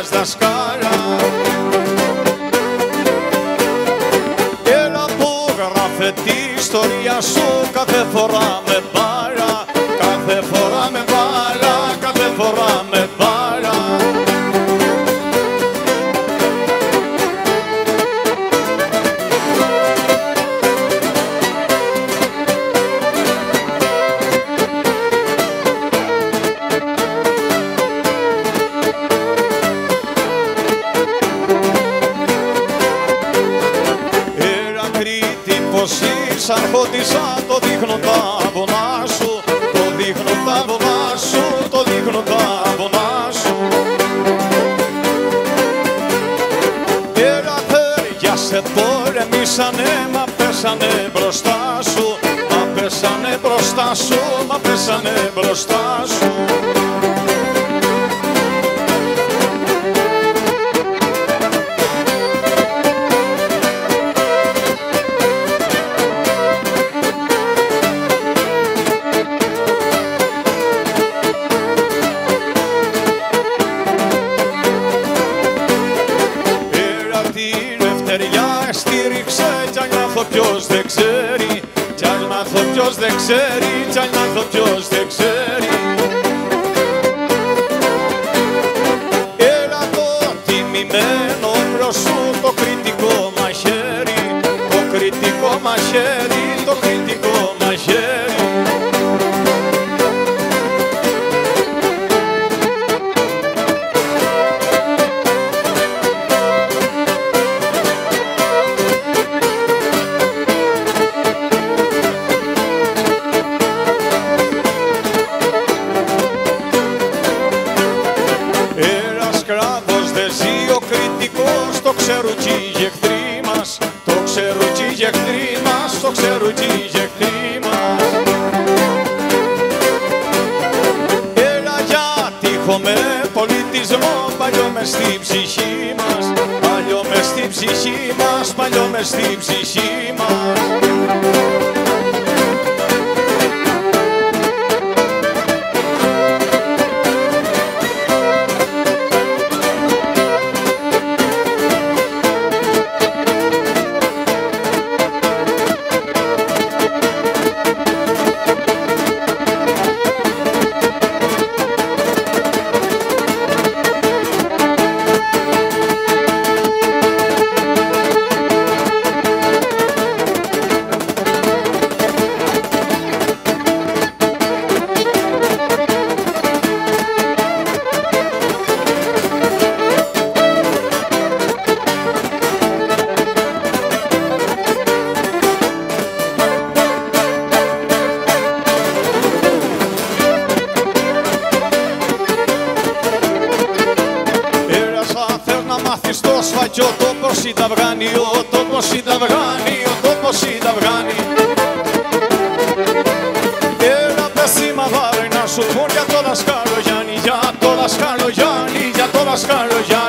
πας δασκάλα. Έλα που γράφε τη ιστορία σου κάθε φορά με μπάλα, κάθε φορά με μπάλα, κάθε φορά με μπάλα. Αρχόντισα, το δείχνω τα βονά σου, το δείχνω τα βονά σου, το δείχνω τα βονά σου. Έλα σε πολεμήσανε, μα πέσανε μπροστά σου, μα πέσανε μπροστά σου, μα πέσανε μπροστά σου. Ποιος δεν ξέρει, κι αν μάθω ποιος δεν ξέρει, κι αν μάθω ποιος δεν ξέρει. Έλα το τιμημένο μπρος σου, το κριτικό μαχαίρι, το κριτικό μαχαίρι, το κριτικό μαχαίρι. Το ξέρουν κι οι εχθροί μας, το ξέρουν κι οι εχθροί μας, το ξέρουν κι οι εχθροί μας. Έλα γιατί έχουμε πολιτισμό παλιό μες στην ψυχή μας, παλιό μες στην ψυχή μας, παλιό μες στην ψυχή μας. Ο τόπος ή τα βγάνει, ο τόπος ή τα βγάνει, ο τόπος ή τα βγάνει. Έλα πεσίμα βάρη να σου πούν για το δασκάλο Γιάννη, για το δασκάλο Γιάννη, για το δασκάλο Γιάννη.